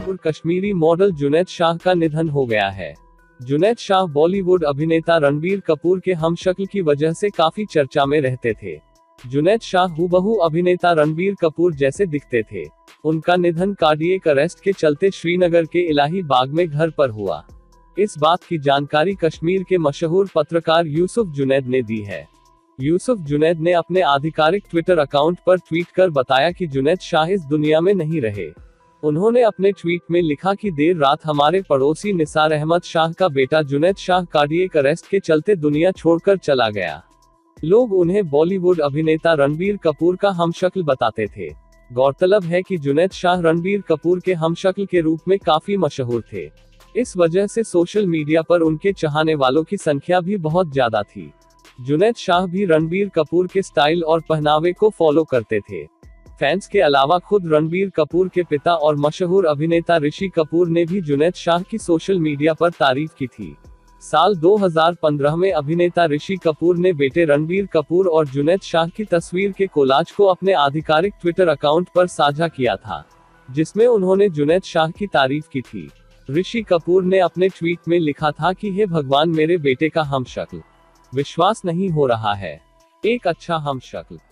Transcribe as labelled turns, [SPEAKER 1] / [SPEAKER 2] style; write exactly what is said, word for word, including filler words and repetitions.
[SPEAKER 1] मशहूर कश्मीरी मॉडल जुनैद शाह का निधन हो गया है। जुनैद शाह बॉलीवुड अभिनेता रणबीर कपूर के हमशक्ल की वजह से काफी चर्चा में रहते थे। जुनैद शाह हूबहू अभिनेता रणबीर कपूर जैसे दिखते थे। उनका निधन कार्डियक अरेस्ट के चलते श्रीनगर के इलाही बाग में घर पर हुआ। इस बात की जानकारी कश्मीर के मशहूर पत्रकार यूसुफ जुनैद ने दी है। यूसुफ जुनैद ने अपने आधिकारिक ट्विटर अकाउंट पर ट्वीट कर बताया कि जुनैद शाह इस दुनिया में नहीं रहे। उन्होंने अपने ट्वीट में लिखा कि देर रात हमारे पड़ोसी निसार अहमद शाह का बेटा जुनैद शाह कार्डियक अरेस्ट के चलते दुनिया छोड़कर चला गया। लोग उन्हें बॉलीवुड अभिनेता रणबीर कपूर का हमशक्ल बताते थे। गौरतलब है कि जुनैद शाह रणबीर कपूर के हमशक्ल के रूप में काफी मशहूर थे। इस वजह से सोशल मीडिया पर उनके चाहने वालों की संख्या भी बहुत ज्यादा थी। जुनैद शाह भी रणबीर कपूर के स्टाइल और पहनावे को फॉलो करते थे। फैंस के अलावा खुद रणबीर कपूर के पिता और मशहूर अभिनेता ऋषि कपूर ने भी जुनैद शाह की सोशल मीडिया पर तारीफ की थी। साल दो हज़ार पंद्रह में अभिनेता ऋषि कपूर ने बेटे रणबीर कपूर और जुनैद शाह की तस्वीर के कोलाज को अपने आधिकारिक ट्विटर अकाउंट पर साझा किया था, जिसमें उन्होंने जुनैद शाह की तारीफ की थी। ऋषि कपूर ने अपने ट्वीट में लिखा था कि हे भगवान, मेरे बेटे का हमशक्ल, विश्वास नहीं हो रहा है, एक अच्छा हमशक्ल।